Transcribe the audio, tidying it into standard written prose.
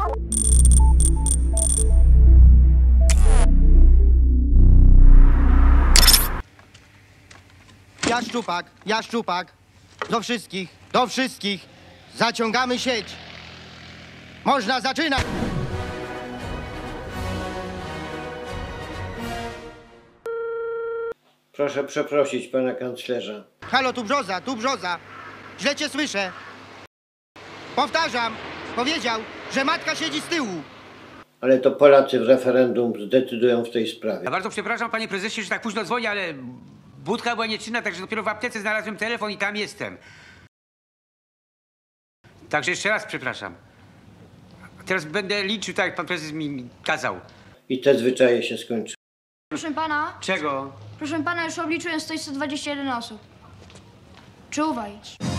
Ja szczupak. Do wszystkich. Zaciągamy sieć. Można zaczynać. Proszę przeprosić pana kanclerza. Halo, tu Brzoza. Źle cię słyszę. Powtarzam, powiedział, że matka siedzi z tyłu. Ale to Polacy w referendum zdecydują w tej sprawie. Ja bardzo przepraszam, panie prezesie, że tak późno dzwonię, ale budka była nieczynna, także dopiero w aptece znalazłem telefon i tam jestem. Także jeszcze raz przepraszam. Teraz będę liczył tak, jak pan prezes mi kazał. I te zwyczaje się skończyły. Proszę pana, Czego? już obliczyłem, stoi 121 osób. Czuwaj.